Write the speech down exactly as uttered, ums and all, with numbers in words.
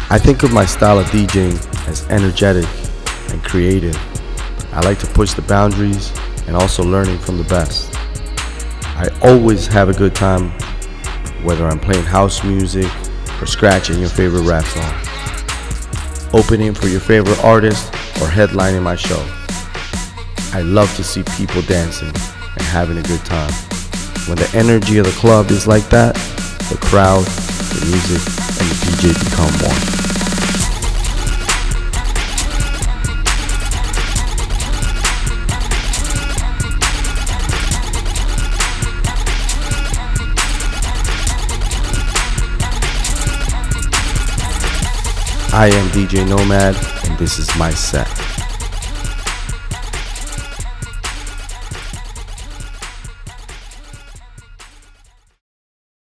I think of my style of DJing as energetic and creative. I like to push the boundaries and also learning from the best. I always have a good time, whether I'm playing house music or scratching your favorite rap song, opening for your favorite artist, or headlining my show. I love to see people dancing and having a good time. When the energy of the club is like that, the crowd, the music, and the D J become one. I am D J Nomad, and this is my set.